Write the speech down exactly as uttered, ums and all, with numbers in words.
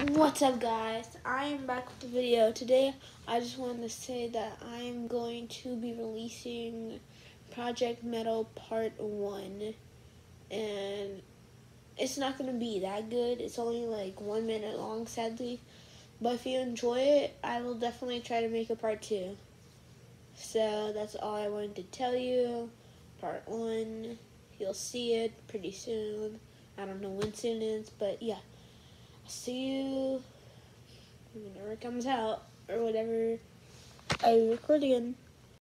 What's up, guys? I am back with the video. Today I just wanted to say that I am going to be releasing Project Metal Part one, and it's not going to be that good. It's only like one minute long, sadly, but if you enjoy it, I will definitely try to make a part two. So that's all I wanted to tell you. Part one, you'll see it pretty soon. I don't know when soon is, but yeah. See you whenever it comes out, or whatever I record again.